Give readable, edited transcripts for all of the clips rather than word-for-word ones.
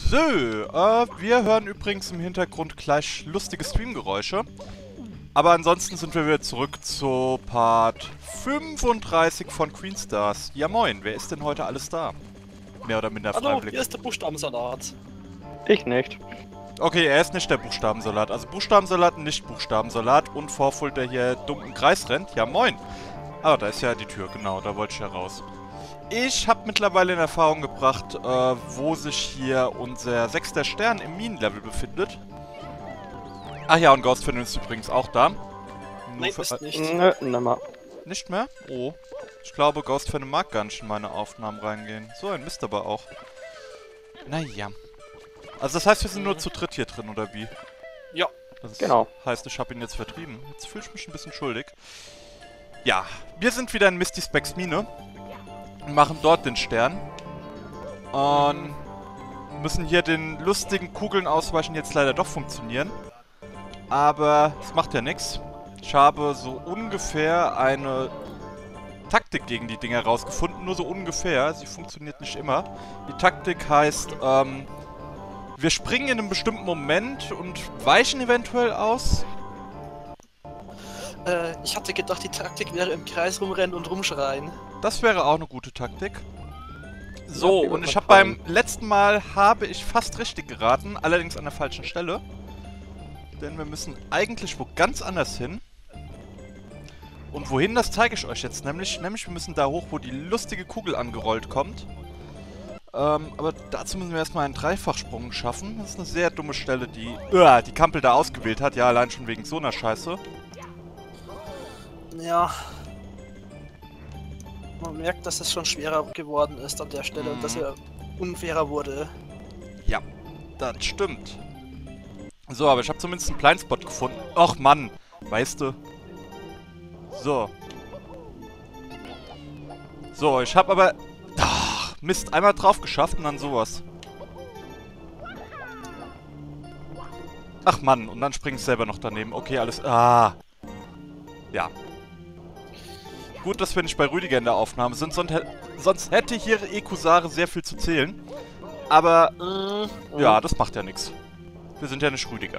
So, wir hören übrigens im Hintergrund gleich lustige Streamgeräusche. Aber ansonsten sind wir wieder zurück zu Part 35 von Queenstars. Ja moin, wer ist denn heute alles da? Mehr oder minder Hallo, freiwillig. hier ist der Buchstabensalat. Ich nicht. Okay, er ist nicht der Buchstabensalat. Also Buchstabensalat, nicht Buchstabensalat und Vorfult, der hier dumm im Kreis rennt. Ja moin. Ah, da ist ja die Tür, genau, da wollte ich ja raus. Ich habe mittlerweile in Erfahrung gebracht, wo sich hier unser 6. Stern im Minenlevel befindet. Ach ja, und Ghostfin ist übrigens auch da. Nein, ist nicht. Nö, nimmer. Nicht mehr? Oh. Ich glaube, Ghostfin mag gar nicht in meine Aufnahmen reingehen. So ein Mist aber auch. Naja. Also das heißt, wir sind nur zu dritt hier drin, oder wie? Ja. Das Genau. heißt, ich habe ihn jetzt vertrieben. Jetzt fühle ich mich ein bisschen schuldig. Ja, wir sind wieder in Misty Specs Mine. Und machen dort den Stern. Und müssen hier den lustigen Kugeln ausweichen, die jetzt leider doch funktionieren. Aber es macht ja nichts. Ich habe so ungefähr eine Taktik gegen die Dinger rausgefunden. Nur so ungefähr. Sie funktioniert nicht immer. Die Taktik heißt, wir springen in einem bestimmten Moment und weichen eventuell aus. Ich hatte gedacht, die Taktik wäre im Kreis rumrennen und rumschreien. Das wäre auch eine gute Taktik. So, Ja, die und wird ich mir habe beim letzten Mal fast richtig geraten, allerdings an der falschen Stelle. Denn wir müssen eigentlich wo ganz anders hin. Und wohin, das zeige ich euch jetzt. Nämlich wir müssen da hoch, wo die lustige Kugel angerollt kommt. Aber dazu müssen wir erstmal einen Dreifachsprung schaffen. Das ist eine sehr dumme Stelle, die Kampel da ausgewählt hat. Ja, allein schon wegen so einer Scheiße. Ja. Man merkt, dass es schon schwerer geworden ist an der Stelle und dass er unfairer wurde. Ja, das stimmt. So, aber ich habe zumindest einen Blindspot gefunden. Och Mann, weißt du. So. So, ich habe aber... Ach, Mist, einmal drauf geschafft und dann sowas. Ach Mann, und dann springe ich selber noch daneben. Okay, alles... Ah. Ja. Gut, dass wir nicht bei Rüdiger in der Aufnahme sind, sonst hätte hier Ekusare sehr viel zu zählen. Aber, ja, das macht ja nichts. Wir sind ja nicht Rüdiger.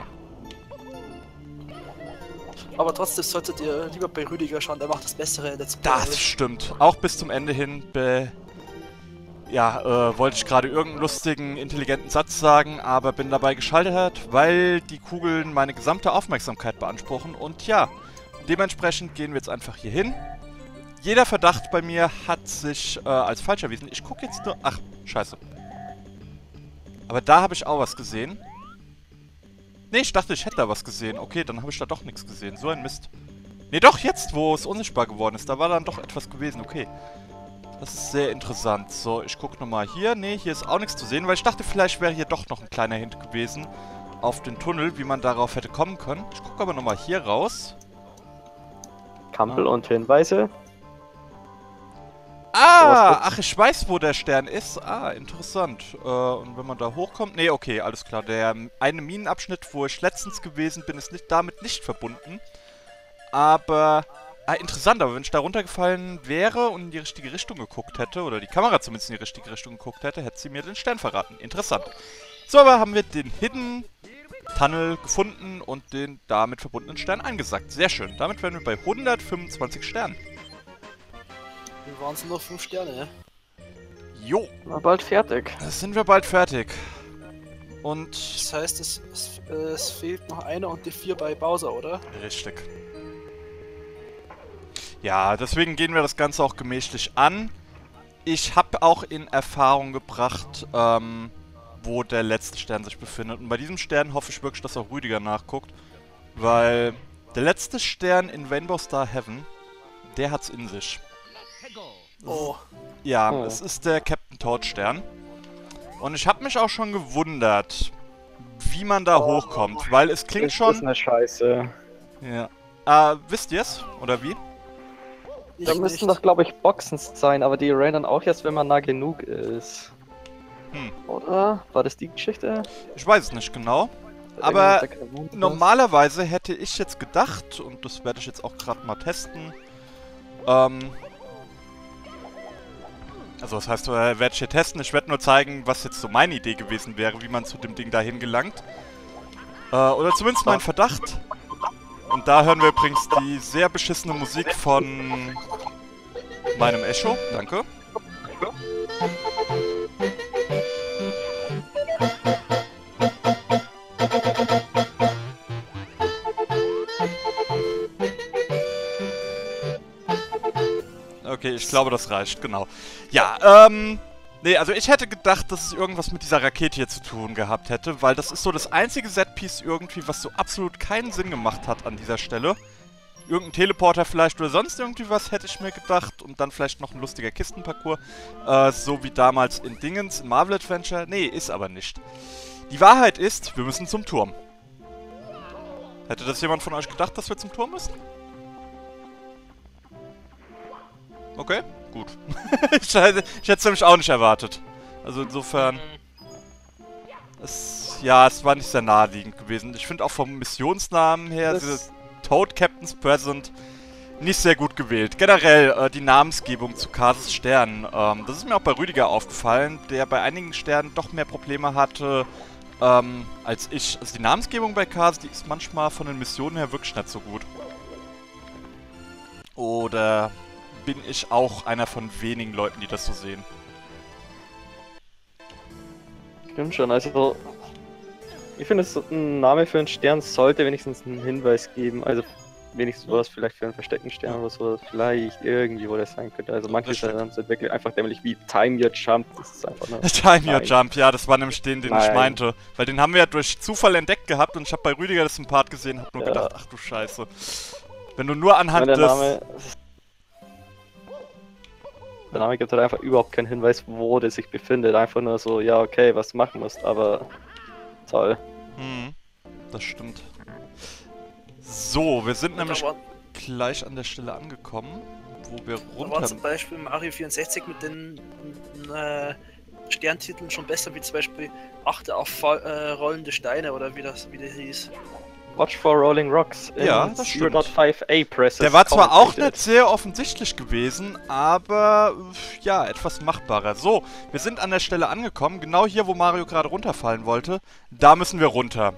Aber trotzdem solltet ihr lieber bei Rüdiger schauen, der macht das bessere Let's Play. Das stimmt. Auch bis zum Ende hin wollte ich gerade irgendeinen lustigen, intelligenten Satz sagen, aber bin dabei gescheitert, weil die Kugeln meine gesamte Aufmerksamkeit beanspruchen. Und ja, dementsprechend gehen wir jetzt einfach hier hin. Jeder Verdacht bei mir hat sich als falsch erwiesen. Ich gucke jetzt nur... Ach, scheiße. Aber da habe ich auch was gesehen. Nee, ich dachte, ich hätte da was gesehen. Okay, dann habe ich da doch nichts gesehen. So ein Mist. Nee, doch jetzt, wo es unsichtbar geworden ist. Da war dann doch etwas gewesen. Okay. Das ist sehr interessant. So, ich gucke nochmal hier. Nee, hier ist auch nichts zu sehen, weil ich dachte, vielleicht wäre hier doch noch ein kleiner Hint gewesen auf den Tunnel, wie man darauf hätte kommen können. Ich gucke aber nochmal hier raus. Kampel und Hinweise. Ah, ach, ich weiß, wo der Stern ist. Ah, interessant. Und wenn man da hochkommt... Nee, okay, alles klar. Der eine Minenabschnitt, wo ich letztens gewesen bin, ist damit nicht verbunden. Aber... Ah, interessant, aber wenn ich da runtergefallen wäre und in die richtige Richtung geguckt hätte, oder die Kamera zumindest in die richtige Richtung geguckt hätte, hätte sie mir den Stern verraten. Interessant. So, aber haben wir den Hidden Tunnel gefunden und den damit verbundenen Stern eingesackt. Sehr schön. Damit wären wir bei 125 Sternen. Wir waren es nur 5 Sterne. Jo. Na, bald fertig. Da sind wir bald fertig. Und... Das heißt, es fehlt noch einer und die 4 bei Bowser, oder? Richtig. Ja, deswegen gehen wir das Ganze auch gemächlich an. Ich habe auch in Erfahrung gebracht, wo der letzte Stern sich befindet. Und bei diesem Stern hoffe ich wirklich, dass auch Rüdiger nachguckt. Weil der letzte Stern in Rainbow Star Heaven, der hat's in sich. Oh. Ja, Oh. es ist der Captain Toad Stern. Und ich habe mich auch schon gewundert, wie man da hochkommt. Weil es klingt Das ist schon... eine Scheiße. Ja. Wisst ihr's? Oder wie? Da müssten doch, glaube ich, Boxen sein, aber die rendern auch erst, wenn man nah genug ist. Oder? War das die Geschichte? Ich weiß es nicht genau. Oder Aber irgendwas der Kanone- normalerweise hätte ich jetzt gedacht, und das werde ich jetzt auch gerade mal testen, Also das heißt, werde ich hier testen. Ich werde nur zeigen, was jetzt so meine Idee gewesen wäre, wie man zu dem Ding dahin gelangt. Oder zumindest mein Verdacht. Und da hören wir übrigens die sehr beschissene Musik von meinem Echo. Danke. Okay, ich glaube, das reicht, genau. Ja, nee, also ich hätte gedacht, dass es irgendwas mit dieser Rakete hier zu tun gehabt hätte, weil das ist so das einzige Setpiece irgendwie, was so absolut keinen Sinn gemacht hat an dieser Stelle. Irgendein Teleporter vielleicht oder sonst irgendwie was, hätte ich mir gedacht. Und dann vielleicht noch ein lustiger Kistenparcours. So wie damals in Dingens, in Marvel Adventure. Nee, ist aber nicht. Die Wahrheit ist, wir müssen zum Turm. Hätte das jemand von euch gedacht, dass wir zum Turm müssen? Okay, gut. Ich hätte es nämlich auch nicht erwartet. Also insofern... es war nicht sehr naheliegend gewesen. Ich finde auch vom Missionsnamen her, diese Toad Captain's Present, nicht sehr gut gewählt. Generell die Namensgebung zu Kases Sternen. Das ist mir auch bei Rüdiger aufgefallen, der bei einigen Sternen doch mehr Probleme hatte als ich. Also die Namensgebung bei Kase, die ist manchmal von den Missionen her wirklich nicht so gut. Oder bin ich auch einer von wenigen Leuten, die das so sehen? Stimmt schon, also ich finde, ein Name für einen Stern sollte wenigstens einen Hinweis geben, also wenigstens was vielleicht für einen versteckten Stern oder so, vielleicht irgendwie, wo das sein könnte. Also manche Sterne sind wirklich einfach dämlich wie Time Your Jump, das ist einfach nur... Time Your Jump, ja, das war nämlich den ich meinte. Weil den haben wir ja durch Zufall entdeckt gehabt und ich habe bei Rüdiger das im Part gesehen, hab nur gedacht, ach du Scheiße. Wenn du nur anhand Der Name gibt halt einfach überhaupt keinen Hinweis, wo der sich befindet. Einfach nur so, ja, okay, was du machen musst, aber toll. Das stimmt. So, wir sind nämlich gleich an der Stelle angekommen, wo wir runter... Da war zum Beispiel Mario 64 mit den Sterntiteln schon besser, wie zum Beispiel Achte auf rollende Steine oder wie das hieß. Watch for Rolling Rocks. Ja, das stimmt. 0.5a presses. Der war zwar auch nicht sehr offensichtlich gewesen, aber ja, etwas machbarer. So, wir sind an der Stelle angekommen, genau hier, wo Mario gerade runterfallen wollte. Da müssen wir runter.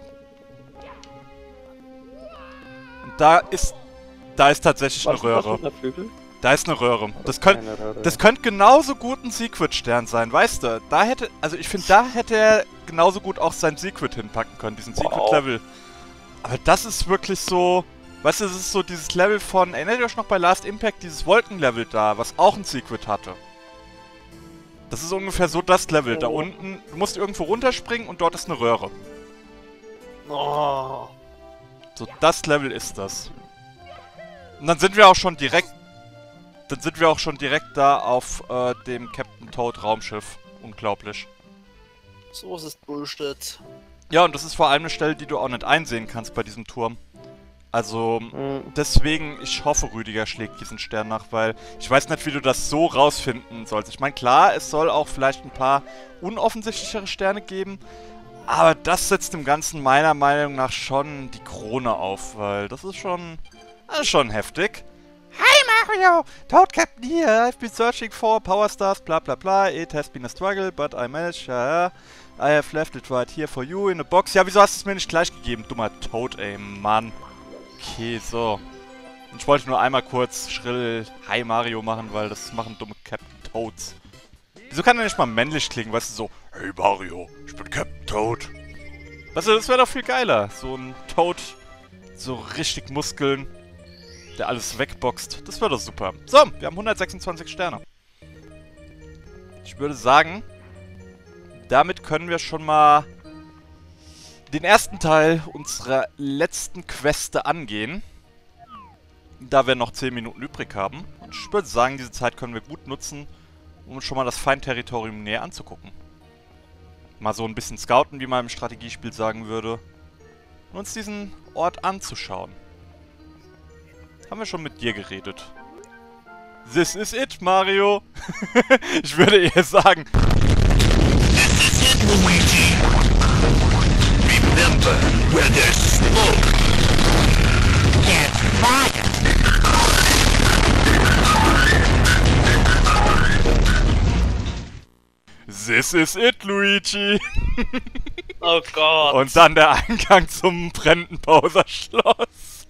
Und da ist tatsächlich eine Röhre. Da ist eine Röhre. Das könnte genauso gut ein Secret-Stern sein, weißt du? Also ich finde, da hätte er genauso gut auch sein Secret hinpacken können, diesen Secret-Level. Aber das ist wirklich so, weißt du, das ist so dieses Level von, erinnert ihr euch noch bei Last Impact, dieses Wolkenlevel da, was auch ein Secret hatte? Das ist ungefähr so das Level, da unten, du musst irgendwo runterspringen und dort ist eine Röhre. Oh. So, das Level ist das. Und dann sind wir auch schon direkt, da auf dem Captain Toad Raumschiff. Unglaublich. So ist es Bullshit. Ja, und das ist vor allem eine Stelle, die du auch nicht einsehen kannst bei diesem Turm. Also, deswegen, ich hoffe, Rüdiger schlägt diesen Stern nach, weil ich weiß nicht, wie du das so rausfinden sollst. Ich meine, klar, es soll auch vielleicht ein paar unoffensichtlichere Sterne geben, aber das setzt dem Ganzen meiner Meinung nach schon die Krone auf, weil das ist schon heftig. Hi Mario! Toad Captain here! I've been searching for Power Stars, bla bla bla. It has been a struggle, but I managed, I have left it right here for you in a box. Ja, wieso hast du es mir nicht gleich gegeben? Dummer Toad, ey, Mann. Okay, so. Ich wollte nur einmal kurz schrill Hi Mario machen, weil das machen dumme Captain Toads. Wieso kann er nicht mal männlich klingen, weißt du, so Hey Mario, ich bin Captain Toad. Weißt du, das wäre doch viel geiler. So ein Toad, so richtig Muskeln, der alles wegboxt. Das wäre doch super. So, wir haben 126 Sterne. Ich würde sagen, damit können wir schon mal den ersten Teil unserer letzten Queste angehen. Da wir noch 10 Minuten übrig haben. Und ich würde sagen, diese Zeit können wir gut nutzen, um uns schon mal das Feindterritorium näher anzugucken. Mal so ein bisschen scouten, wie man im Strategiespiel sagen würde. Und uns diesen Ort anzuschauen. Haben wir schon mit dir geredet. This is it, Mario. Ich würde eher sagen... Luigi. Remember where there's smoke, there's fire. This is it, Luigi. Oh Gott. Und dann der Eingang zum brennenden Bowser-Schloss.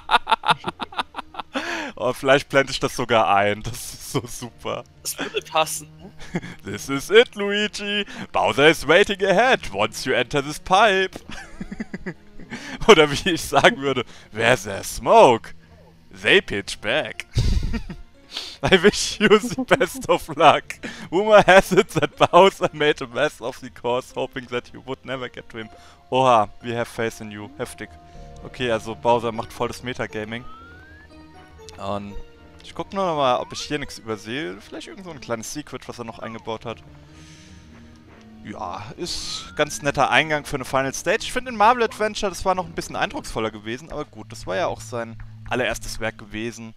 Oh, vielleicht blende ich das sogar ein. Das ist so super. Das würde passen. This is it, Luigi. Bowser is waiting ahead once you enter this pipe. Oder wie ich sagen würde, where's there smoke? They pitch back. I wish you the best of luck. Rumor has it that Bowser made a mess of the course, hoping that you would never get to him. Oha, we have faith in you. Heftig. Okay, also Bowser macht voll das Metagaming. Und ich gucke nur noch mal, ob ich hier nichts übersehe. Vielleicht irgend so ein kleines Secret, was er noch eingebaut hat. Ja, ist ganz netter Eingang für eine Final Stage. Ich finde in Marvel Adventure, das war noch ein bisschen eindrucksvoller gewesen. Aber gut, das war ja auch sein allererstes Werk gewesen.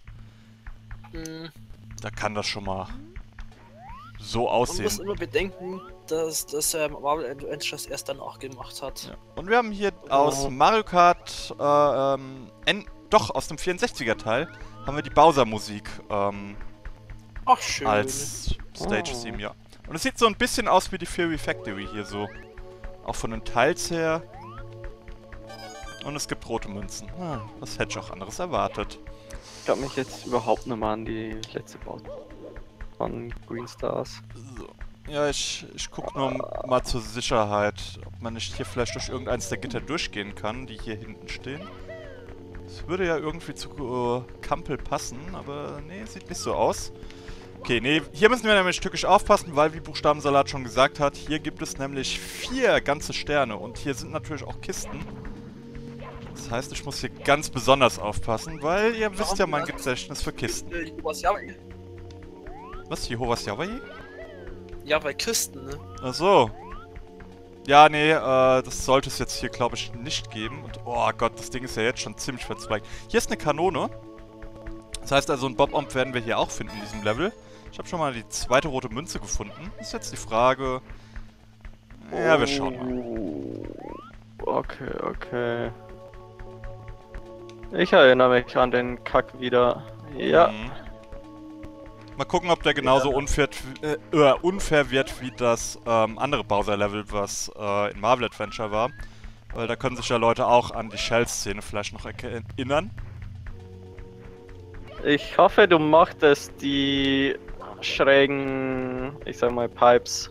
Da kann das schon mal so aussehen. Man muss immer bedenken, dass er Marvel Adventures erst danach gemacht hat. Ja. Und wir haben hier aus Mario Kart, doch aus dem 64er Teil, haben wir die Bowser-Musik Ach, schön. als Stage-Theme, ja. Und es sieht so ein bisschen aus wie die Fury Factory hier so. Auch von den Teils her. Und es gibt rote Münzen. Was hätte ich auch anderes erwartet. Ich glaube mich jetzt überhaupt nicht mal an die letzte Pause von Green Stars. So. Ja, ich gucke nur mal zur Sicherheit, ob man nicht hier vielleicht durch irgendeins der Gitter durchgehen kann, die hier hinten stehen. Das würde ja irgendwie zu Kampel passen, aber nee, sieht nicht so aus. Okay, nee, hier müssen wir nämlich tückisch aufpassen, weil, wie Buchstabensalat schon gesagt hat, hier gibt es nämlich 4 ganze Sterne und hier sind natürlich auch Kisten. Das heißt, ich muss hier ganz besonders aufpassen, weil ihr wisst ja mein Gedächtnis für Kisten. Was? Jehovas Yahweh? Ja, bei Kisten, ne? Ach so. Ja, nee, das sollte es jetzt hier, glaube ich, nicht geben. Und, oh Gott, das Ding ist ja jetzt schon ziemlich verzweigt. Hier ist eine Kanone. Das heißt also, ein Bob-Omb werden wir hier auch finden in diesem Level. Ich habe schon mal die zweite rote Münze gefunden. Das ist jetzt die Frage... Ja, wir schauen mal. Okay. Ich erinnere mich an den Kack wieder. Ja. Mal gucken, ob der genauso unfair wird wie das andere Bowser-Level, was in Marvel Adventure war. Weil da können sich ja Leute auch an die Shell-Szene vielleicht noch erinnern. Ich hoffe, du mochtest die schrägen, ich sag mal, Pipes.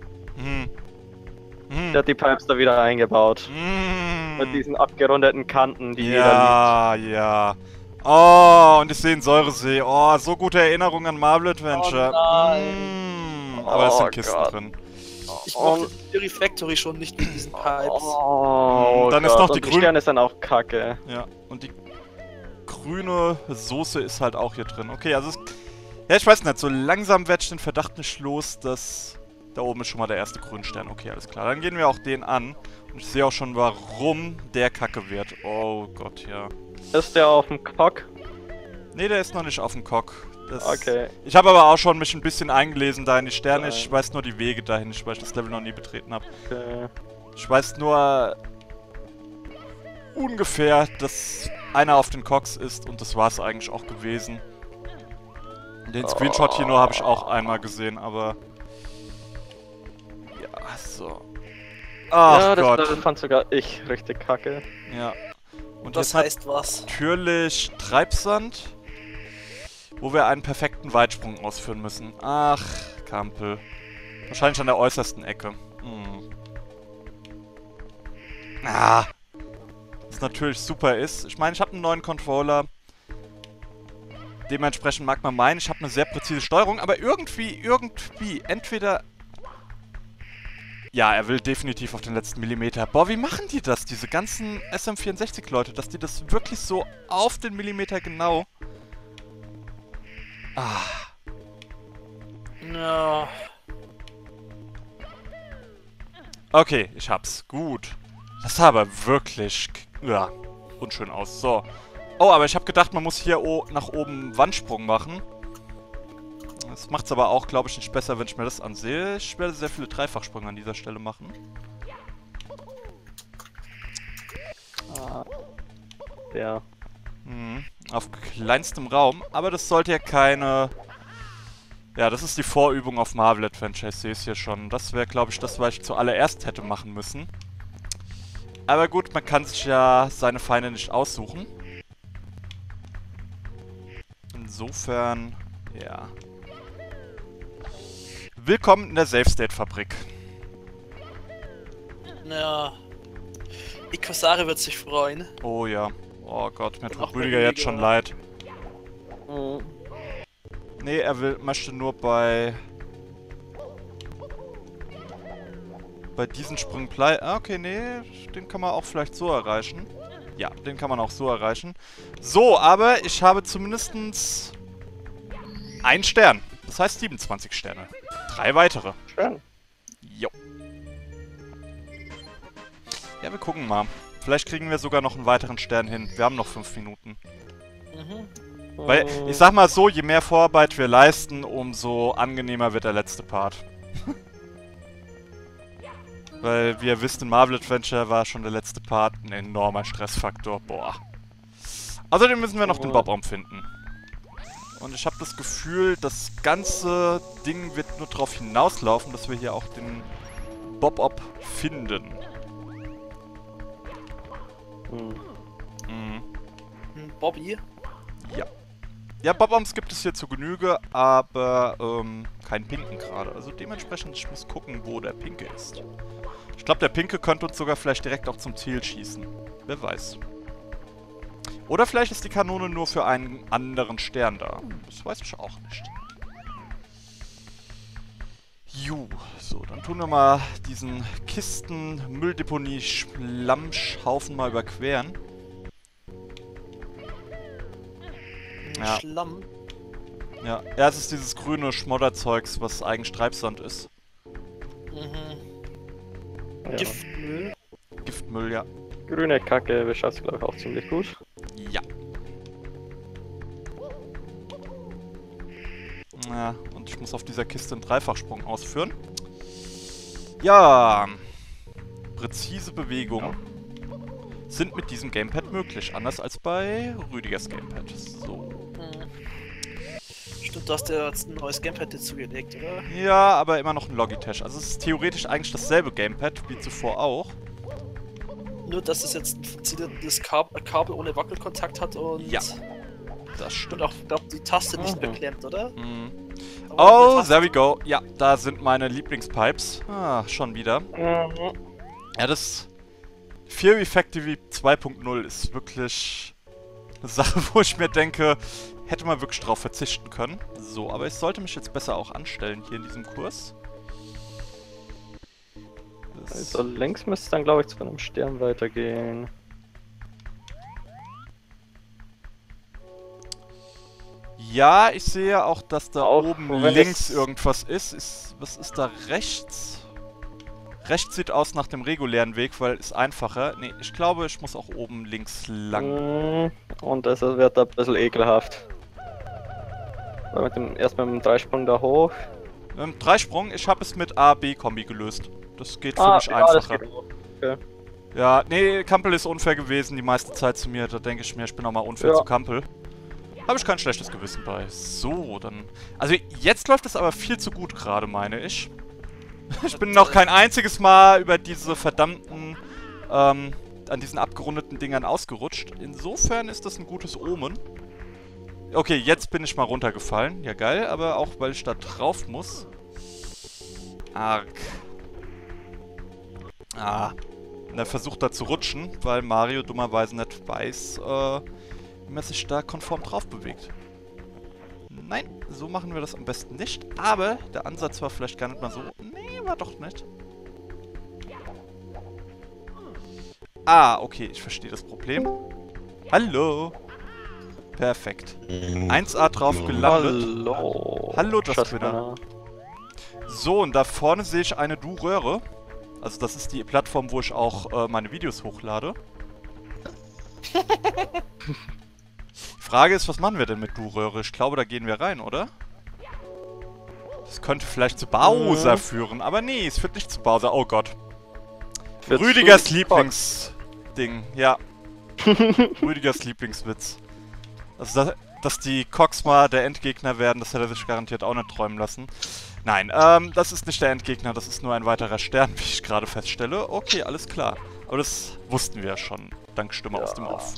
Der hat die Pipes da wieder eingebaut. Mit diesen abgerundeten Kanten, die jeder liebt. Ja. Oh, und ich sehe einen Säuresee. Oh, so gute Erinnerungen an Marvel Adventure. Oh aber es sind Kisten drin. Ich mochte die Factory schon nicht mit diesen Pipes. Dann ist noch die grüne. Sterne ist dann auch kacke. Ja, und die grüne Soße ist halt auch hier drin. Okay, also ja, ich weiß nicht, so langsam werde ich den Verdacht nicht los, dass da oben ist schon mal der erste Grünstern. Okay, alles klar. Dann gehen wir auch den an. Und ich sehe auch schon, warum der kacke wird. Oh Gott, ja. Ist der auf dem Cock? Nee, der ist noch nicht auf dem Cock. Okay. Ich habe aber auch schon mich ein bisschen eingelesen da in die Sterne. Ich weiß nur die Wege dahin, weil ich das Level noch nie betreten habe. Okay. Ich weiß nur ungefähr, dass einer auf den Cocks ist und das war es eigentlich auch gewesen. Den Screenshot hier nur habe ich auch einmal gesehen, aber... Ja, so. Ach ja, Gott. Das fand sogar ich richtig kacke. Ja. Und das heißt was? Natürlich Treibsand, wo wir einen perfekten Weitsprung ausführen müssen. Ach, Kampel. Wahrscheinlich an der äußersten Ecke. Was natürlich super ist. Ich meine, ich habe einen neuen Controller. Dementsprechend mag man meinen, ich habe eine sehr präzise Steuerung, aber irgendwie, entweder... Ja, er will definitiv auf den letzten Millimeter. Boah, wie machen die das, diese ganzen SM64-Leute, dass die das wirklich so auf den Millimeter genau... Ja. Okay, ich hab's. Gut. Das sah aber wirklich... Ja, unschön aus. So. Oh, aber ich habe gedacht, man muss hier nach oben Wandsprung machen. Das macht's aber auch, glaube ich, nicht besser, wenn ich mir das ansehe. Ich werde sehr viele Dreifachsprünge an dieser Stelle machen. Ja. Auf kleinstem Raum. Aber das sollte ja keine Ja, das ist die Vorübung auf Marvel Adventure, ich sehe es hier schon. Das wäre, glaube ich, das, was ich zuallererst hätte machen müssen. Aber gut, man kann sich ja seine Feinde nicht aussuchen. Insofern, ja. Willkommen in der Safe-State-Fabrik. Ja. Ikosari wird sich freuen. Oh ja. Oh Gott, mir Und tut auch Rüdiger der jetzt schon leid. Mhm. Nee, er möchte nur bei diesen Sprüngen bleiben. Ah, okay, nee, den kann man auch vielleicht so erreichen. Ja, den kann man auch so erreichen. So, aber ich habe zumindest einen Stern. Das heißt 27 Sterne. 3 weitere. Schön. Jo. Ja, wir gucken mal. Vielleicht kriegen wir sogar noch einen weiteren Stern hin. Wir haben noch 5 Minuten. Mhm. Weil, ich sag mal so, je mehr Vorarbeit wir leisten, umso angenehmer wird der letzte Part. Weil, wie ihr wisst, in Marvel Adventure war schon der letzte Part ein enormer Stressfaktor. Boah. Außerdem müssen wir noch den Bob-Raum finden. Und ich habe das Gefühl, das ganze Ding wird nur darauf hinauslaufen, dass wir hier auch den Bob-Op finden. Mhm. Bobby. Ja. Ja, Bob-Oms gibt es hier zu Genüge, aber keinen pinken gerade. Also dementsprechend, ich muss gucken, wo der pinke ist. Ich glaube, der pinke könnte uns sogar vielleicht direkt auch zum Ziel schießen. Wer weiß. Oder vielleicht ist die Kanone nur für einen anderen Stern da. Das weiß ich auch nicht. Ju, so, dann tun wir mal diesen Kisten-Mülldeponie-Schlammhaufen mal überqueren. Ja. Schlamm. Ja, es ist dieses grüne Schmodderzeugs, was eigentlich Treibsand ist. Mhm. Ja. Giftmüll. Giftmüll, ja. Grüne Kacke beschreibst du, glaube ich, auch ziemlich gut. Ja. Ja, und ich muss auf dieser Kiste einen Dreifachsprung ausführen. Ja. Präzise Bewegungen sind mit diesem Gamepad möglich, anders als bei Rüdigers Gamepad. So. Stimmt, du hast ja jetzt ein neues Gamepad dazugelegt, oder? Ja, aber immer noch ein Logitech. Also es ist theoretisch eigentlich dasselbe Gamepad wie zuvor auch. Nur, dass es jetzt ein funktionierendes Kabel ohne Wackelkontakt hat und... Ja. Das stimmt. Und auch, glaub, die Taste nicht mehr klemmt, oder? Mhm. Aber Oh, eine Taste- there we go. Ja, da sind meine Lieblingspipes. Ah, schon wieder. Mhm. Ja, das Fear Effectively 2.0 ist wirklich eine Sache, wo ich mir denke, hätte man wirklich drauf verzichten können. So, aber ich sollte mich jetzt besser auch anstellen hier in diesem Kurs. Also links müsste es dann, glaube ich, zu einem Stern weitergehen. Ja, ich sehe auch, dass da Auch oben wenn links es- irgendwas ist. Was ist da rechts? Rechts sieht aus nach dem regulären Weg, weil ist einfacher. Nee, ich glaube, ich muss auch oben links lang. Mhm. Und das wird ein bisschen ekelhaft. Weil erst mit dem Dreisprung da hoch. Dreisprung, ich habe es mit A-B-Kombi gelöst. Das geht für mich ja, das einfacher. geht auch. Okay. Ja, nee, Kampel ist unfair gewesen die meiste Zeit zu mir. Da denke ich mir, ich bin auch mal unfair Ja. zu Kampel. Habe ich kein schlechtes Gewissen bei. So, dann... Also jetzt läuft es aber viel zu gut gerade, meine ich. Ich bin noch kein einziges Mal über diese verdammten, an diesen abgerundeten Dingern ausgerutscht. Insofern ist das ein gutes Omen. Okay, jetzt bin ich mal runtergefallen. Ja, geil, aber auch, weil ich da drauf muss. Arg. Ah. Und er versucht da zu rutschen, weil Mario dummerweise nicht weiß, wie man sich da konform drauf bewegt. Nein, so machen wir das am besten nicht. Aber der Ansatz war vielleicht gar nicht mal so... Nee, war doch nicht. Ah, okay, ich verstehe das Problem. Hallo. Perfekt. 1A drauf gelandet. Hallo. Hallo, das Schatzmänner. So, und da vorne sehe ich eine Du-Röhre. Also das ist die Plattform, wo ich auch meine Videos hochlade. Frage ist, was machen wir denn mit Du-Röhre? Ich glaube, da gehen wir rein, oder? Das könnte vielleicht zu Bowser führen, aber nee, es führt nicht zu Bowser. Oh Gott. Führt Rüdigers zu Lieblingsding, ja. Rüdigers Lieblingswitz. Also dass die Cogs mal der Endgegner werden, das hätte er sich garantiert auch nicht träumen lassen. Nein, das ist nicht der Endgegner, das ist nur ein weiterer Stern, wie ich gerade feststelle. Okay, alles klar. Aber das wussten wir ja schon, dank Stimme aus dem Off.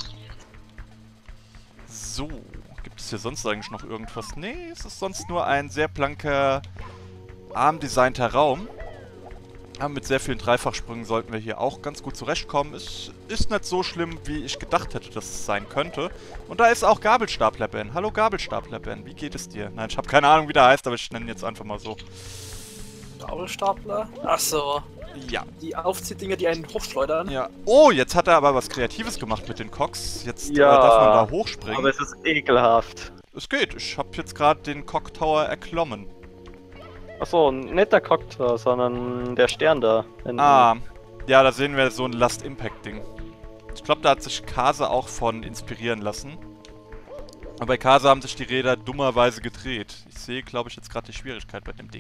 So, gibt es hier sonst eigentlich noch irgendwas? Nee, es ist sonst nur ein sehr blanker, arm-designter Raum. Aber mit sehr vielen Dreifachsprüngen sollten wir hier auch ganz gut zurechtkommen. Es ist nicht so schlimm, wie ich gedacht hätte, dass es sein könnte. Und da ist auch Gabelstapler-Ben. Hallo Gabelstapler-Ben, wie geht es dir? Nein, ich habe keine Ahnung, wie der heißt, aber ich nenne ihn jetzt einfach mal so. Gabelstapler? Achso. Ja. Die Aufziehdinger, die einen hochschleudern. Ja. Oh, jetzt hat er aber was Kreatives gemacht mit den Cogs. Jetzt Ja, darf man da hochspringen. Aber es ist ekelhaft. Es geht, ich habe jetzt gerade den Cog Tower erklommen. Achso, nicht der Cocktail, sondern der Stern da. Ah, ja, da sehen wir so ein Last-Impact-Ding. Ich glaube, da hat sich Kase auch von inspirieren lassen. Aber bei Kase haben sich die Räder dummerweise gedreht. Ich sehe, glaube ich, jetzt gerade die Schwierigkeit bei dem Ding.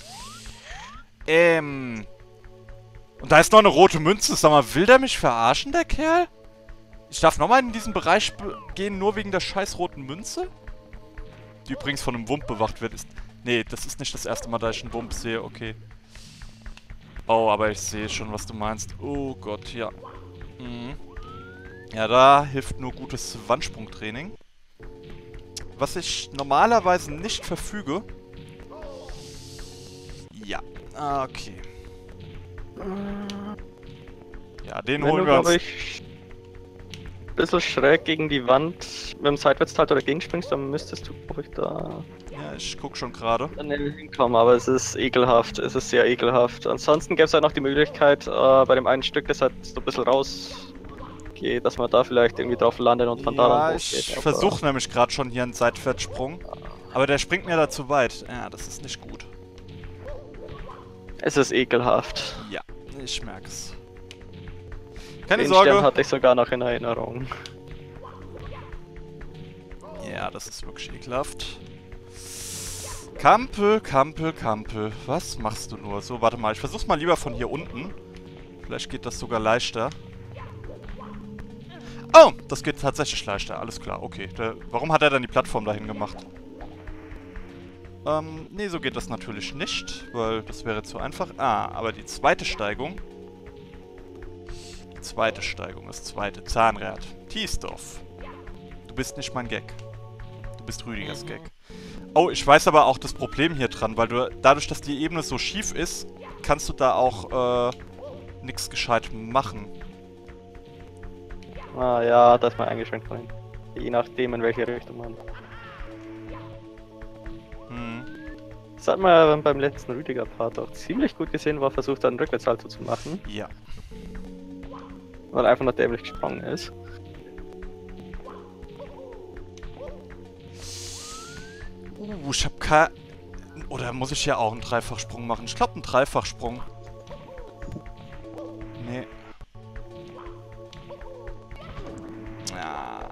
Und da ist noch eine rote Münze. Sag mal, will der mich verarschen, der Kerl? Ich darf nochmal in diesen Bereich gehen, nur wegen der scheiß roten Münze? Die übrigens von einem Wump bewacht wird. Nee, das ist nicht das erste Mal, da ich einen Wump sehe, okay. Oh, aber ich sehe schon, was du meinst. Oh Gott, ja. Mhm. Ja, da hilft nur gutes Wandsprungtraining. Was ich normalerweise nicht verfüge. Ja, okay. Ja, den holen wir uns. Wenn du, ein bisschen schräg gegen die Wand mit dem Seitwärtsteil oder gegenspringst, dann müsstest du, glaube ich, da... Ja, ich guck schon gerade. hinkommen, aber es ist ekelhaft, es ist sehr ekelhaft. Ansonsten gäbe es halt noch die Möglichkeit, bei dem einen Stück, das halt so ein bisschen rausgeht, dass man da vielleicht irgendwie drauf landet und von da dann hochgeht. Ich versuche nämlich gerade schon hier einen Seitwärtssprung, aber der springt mir da zu weit. Ja, das ist nicht gut. Es ist ekelhaft. Ja, ich merke es. Keine Den Sorge. Stern hatte ich sogar noch in Erinnerung. Ja, das ist wirklich ekelhaft. Kampel, Kampel, Kampel. Was machst du nur? So, warte mal. Ich versuch's mal lieber von hier unten. Vielleicht geht das sogar leichter. Oh, das geht tatsächlich leichter. Alles klar, okay. Warum hat er dann die Plattform dahin gemacht? Nee, so geht das natürlich nicht, weil das wäre zu einfach. Ah, aber die zweite Steigung. Die zweite Steigung, das zweite Zahnrad. Tiesdorf. Du bist nicht mein Gag. Du bist Rüdigers Gag. Oh, ich weiß aber auch das Problem hier dran, weil du dadurch, dass die Ebene so schief ist, kannst du da auch nichts gescheit machen. Ah ja, das ist mal eingeschränkt von hinten. Je nachdem, in welche Richtung man. Das hat man ja beim letzten Rüdiger-Part auch ziemlich gut gesehen, wo er versucht hat, einen Rückwärtssalto zu machen. Ja. Weil er einfach nur dämlich gesprungen ist. Ich hab kein... Oder muss ich hier auch einen Dreifachsprung machen? Ich glaube, einen Dreifachsprung. Nee. Ja.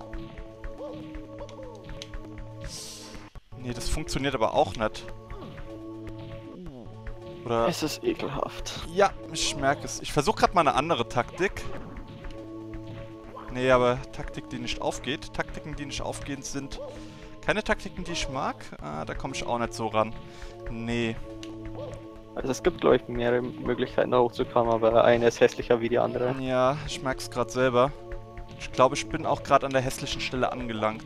Nee, das funktioniert aber auch nicht. Oder... Es ist ekelhaft. Ja, ich merke es. Ich versuche gerade mal eine andere Taktik. Nee, aber Taktik, die nicht aufgeht. Taktiken, die nicht aufgehen, sind keine Taktiken, die ich mag. Ah, da komme ich auch nicht so ran. Nee. Also es gibt, glaube ich, mehrere Möglichkeiten da hochzukommen, aber eine ist hässlicher wie die andere. Ja, ich merke es gerade selber. Ich glaube, ich bin auch gerade an der hässlichen Stelle angelangt.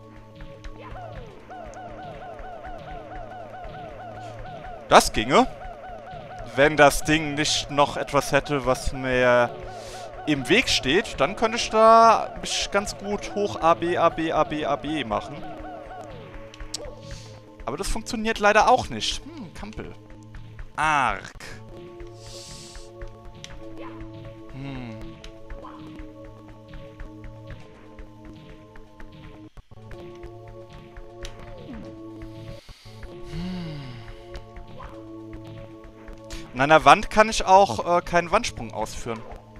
Das ginge. Wenn das Ding nicht noch etwas hätte, was mir im Weg steht, dann könnte ich da mich ganz gut hoch AB, AB, AB, AB machen. Aber das funktioniert leider auch nicht. Kampel. Arg. Und an der Wand kann ich auch keinen Wandsprung ausführen.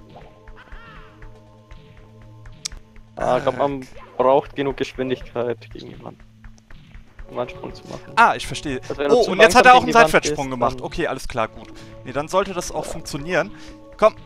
Ich glaube, man braucht genug Geschwindigkeit gegen jemanden, um einen Sprung zu machen. Ah, ich verstehe. Also wenn du Oh, zu und jetzt hat er auch einen langsam gegen die Wand Seitwärtssprung bist, gemacht. dann- Okay, alles klar, gut. Nee, dann sollte das auch funktionieren. Komm.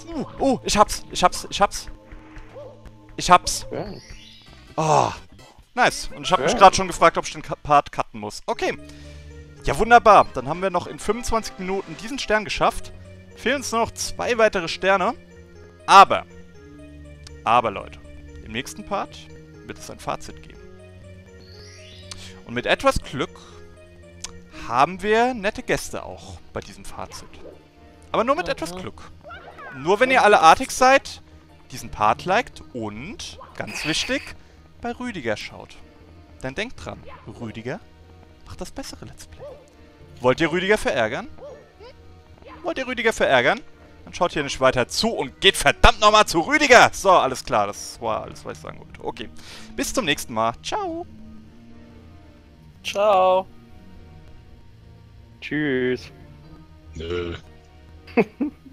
Ich hab's. Okay. Oh. Nice. Und ich habe mich Ja. gerade schon gefragt, ob ich den Part cutten muss. Okay. Ja, wunderbar. Dann haben wir noch in 25 Minuten diesen Stern geschafft. Fehlen uns nur noch 2 weitere Sterne. Aber, Leute, im nächsten Part wird es ein Fazit geben. Und mit etwas Glück haben wir nette Gäste auch bei diesem Fazit. Aber nur mit etwas Glück. Nur wenn ihr alle artig seid, diesen Part liked und, ganz wichtig, bei Rüdiger schaut. Denn denkt dran, Rüdiger macht das bessere Let's Play. Wollt ihr Rüdiger verärgern? Wollt ihr Rüdiger verärgern? Dann schaut hier nicht weiter zu und geht verdammt nochmal zu Rüdiger! So, alles klar, das war alles, was ich sagen wollte. Okay, bis zum nächsten Mal. Ciao! Ciao. Tschüss. Nö.